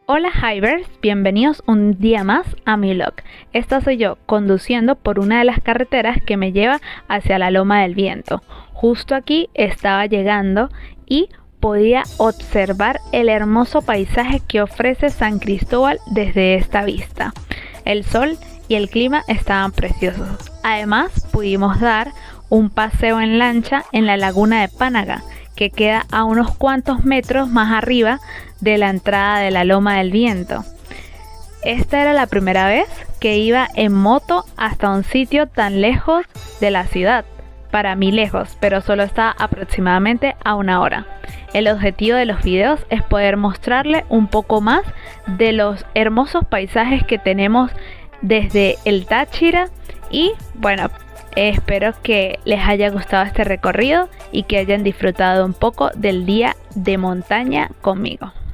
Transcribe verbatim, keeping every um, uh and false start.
Hola Hivers, bienvenidos un día más a mi vlog. Esta soy yo conduciendo por una de las carreteras que me lleva hacia la Loma del Viento. Justo aquí estaba llegando y podía observar el hermoso paisaje que ofrece San Cristóbal desde esta vista. El sol y el clima estaban preciosos. Además pudimos dar un paseo en lancha en la laguna de Pánaga, que queda a unos cuantos metros más arriba de la entrada de la Loma del Viento. Esta era la primera vez que iba en moto hasta un sitio tan lejos de la ciudad. Para mí lejos, pero solo está aproximadamente a una hora. El objetivo de los videos es poder mostrarle un poco más de los hermosos paisajes que tenemos desde el Táchira y bueno, espero que les haya gustado este recorrido y que hayan disfrutado un poco del día de montaña conmigo.